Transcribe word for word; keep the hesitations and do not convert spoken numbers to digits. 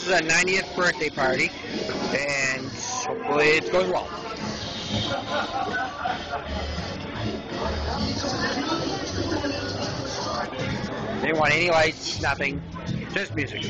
This is a ninetieth birthday party, and hopefully it's going well. They didn't want any lights, nothing, just music.